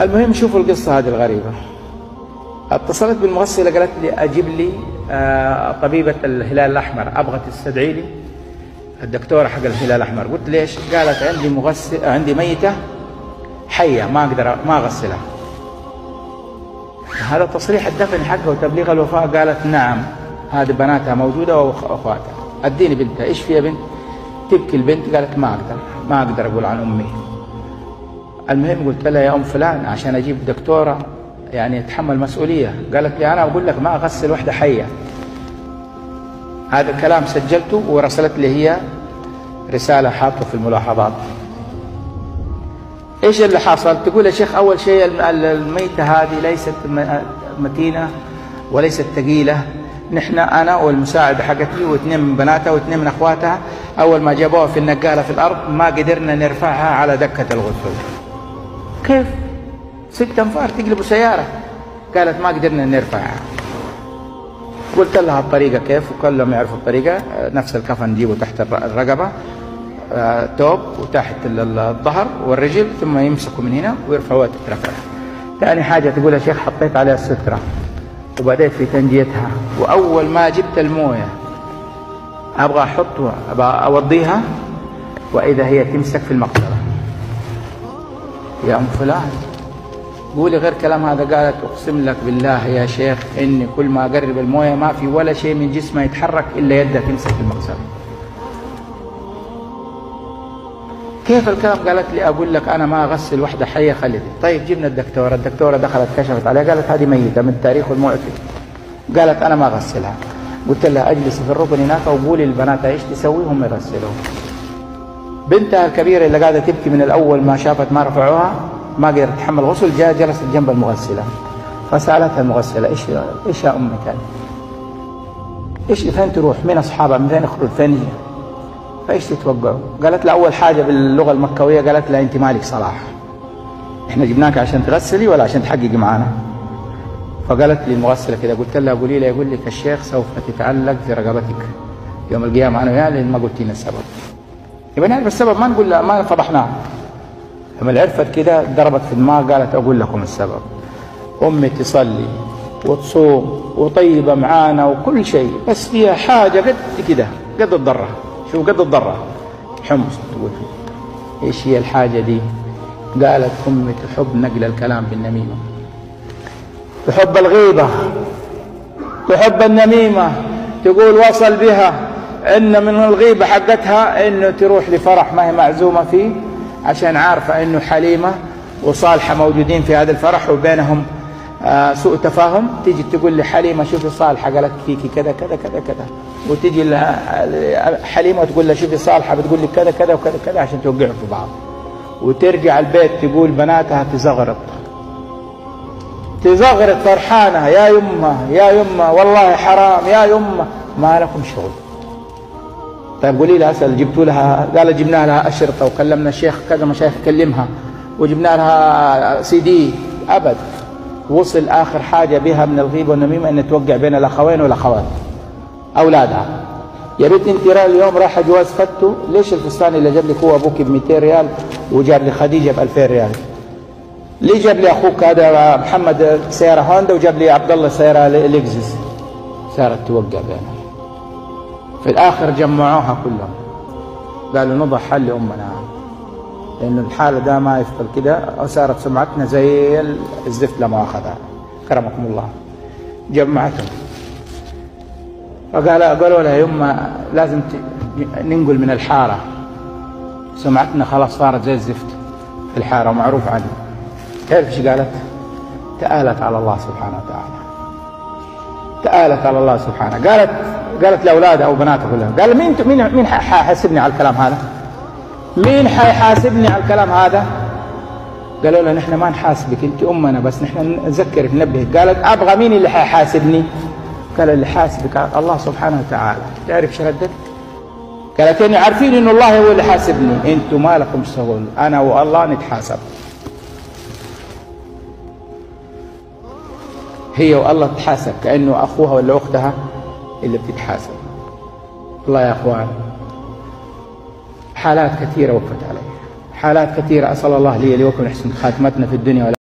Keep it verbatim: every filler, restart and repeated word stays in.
المهم شوفوا القصة هذه الغريبة. اتصلت بالمغسلة قالت لي أجيب لي آه طبيبة الهلال الأحمر، أبغى تستدعي لي الدكتورة حق الهلال الأحمر. قلت ليش؟ قالت عندي مغسل، عندي ميتة حية ما أقدر ما أغسلها. هذا تصريح الدفن حقها وتبليغ الوفاة. قالت نعم هذه بناتها موجودة وأخواتها، أديني بنتها. إيش فيها بنت؟ تبكي البنت. قالت ما أقدر ما أقدر أقول عن أمي. المهم قلت لها يا أم فلان عشان أجيب دكتورة يعني تحمل مسؤولية. قالت لي أنا أقول لك ما أغسل وحدة حية. هذا الكلام سجلته ورسلت لي هي رسالة حاطة في الملاحظات. إيش اللي حصل؟ تقول يا شيخ أول شيء الميتة هذه ليست متينة وليست ثقيلة. نحن أنا والمساعدة حقتي واثنين من بناتها واثنين من أخواتها أول ما جابوها في النقالة في الأرض ما قدرنا نرفعها على دكة الغسل. كيف؟ ست أنفار تقلبوا سيارة. قالت ما قدرنا نرفعها. قلت لها الطريقة كيف؟ وكلهم يعرفوا الطريقة. نفس الكفن نجيبه تحت الرقبة، توب وتحت الظهر والرجل، ثم يمسكوا من هنا ويرفعوها تترفع. ثاني حاجة تقول يا شيخ حطيت عليها السترة وبدأت في تنجيتها، وأول ما جبت الموية أبغى أحطها أبغى أوضيها وإذا هي تمسك في المقصرة. يا أم فلان قولي غير كلام هذا. قالت أقسم لك بالله يا شيخ إني كل ما أقرب الموية ما في ولا شيء من جسمها يتحرك إلا يدها تمسك في المقصرة. كيف الكلام؟ قالت لي أقول لك أنا ما أغسل وحدة حية خليتي. طيب جبنا الدكتورة. الدكتورة دخلت كشفت عليها قالت هذه ميتة من التاريخ والموعد. قالت أنا ما أغسلها. قلت لها أجلس في الركن هناك وقولي للبنات إيش تسوي هم يغسلوها. بنتها الكبيرة اللي قاعدة تبكي من الأول ما شافت ما رفعوها ما قدرت تتحمل غسل، جاء جلست جنب المغسلة فسألتها المغسلة إيش إيش يا أمي كان؟ إيش فين تروح؟ مين أصحابها؟ من فين يخرج؟ فين هي؟ فايش تتوقعوا؟ قالت له اول حاجه باللغه المكويه قالت له انت مالك صلاح، احنا جبناك عشان تغسلي ولا عشان تحققي معانا؟ فقالت لي المغسله كده. قلت لها قولي لي يقول لك الشيخ سوف تتعلق في رقبتك يوم القيامه انا وياه لان ما قلتي لنا السبب. يبقى نعرف السبب ما نقول لا ما فضحناه. لما عرفت كده ضربت في دماغ قالت اقول لكم السبب. امي تصلي وتصوم وطيبه معانا وكل شيء بس فيها حاجه قد كده قد الضره. شوف قد الضرة حمص. تقول ايش هي الحاجة دي؟ قالت أمي تحب نقل الكلام بالنميمة، تحب الغيبة، تحب النميمة. تقول وصل بها ان من الغيبة حقتها انه تروح لفرح ما هي معزومة فيه عشان عارفة انه حليمة وصالحة موجودين في هذا الفرح وبينهم آه سوء تفاهم. تيجي تقول لي حليمة شوفي صالحة قالت فيكي كذا كذا كذا كذا، وتجي حليمة وتقول لها شوفي صالحة بتقول لي كذا كذا وكذا كذا عشان توقعوا في بعض. وترجع البيت تقول بناتها تزغرط تزغرط فرحانة يا يمه يا يمه والله حرام يا يمه ما لكم شغل. طيب قولي لها اسال جبتوا لها؟ قال جبنا لها اشرطة وكلمنا الشيخ كذا مشايخ كلمها وجبنا لها سي دي. ابد. وصل آخر حاجة بها من الغيبة والنميمة أن توقع بين الأخوين والأخوات أولادها. يا بنت أنت اليوم رايحة جواز فتو، ليش الفستان اللي جاب لك هو أبوك ب مئتين ريال وجاب لي خديجة ب ألفين ريال؟ ليه جاب لي أخوك هذا محمد سيارة هوندا وجاب لي عبد الله سيارة لكزس؟ صارت توقع بينهم. في الآخر جمعوها كلهم قالوا نضع حل لأمنا لأن الحالة ده ما يفضل كده وصارت سمعتنا زي الزفت لما أخذها كرمكم الله. جمعتهم فقال قالوا لها يما لازم ننقل من الحارة، سمعتنا خلاص صارت زي الزفت في الحارة ومعروف عنه. تعرف ايش قالت؟ تآلت على الله سبحانه وتعالى. تآلت على الله سبحانه. قالت قالت لأولادها أو بناتها كلها قال مين مين مين حيحاسبني على الكلام هذا؟ مين حيحاسبني على الكلام هذا؟ قالوا لها نحن ما نحاسبك انت امنا بس نحن نذكرك ننبهك. قالت ابغى مين اللي حيحاسبني؟ قال اللي حاسبك الله سبحانه وتعالى. تعرف ايش ردت؟ قالت اني عارفين انه الله هو اللي حاسبني، انتم ما لكم شغل، انا والله نتحاسب. هي والله تتحاسب كانه اخوها ولا اختها اللي بتتحاسب. والله يا اخوان حالات كثيرة وقفت علي، حالات كثيرة. أسأل الله لي ولكم حسن خاتمتنا في الدنيا.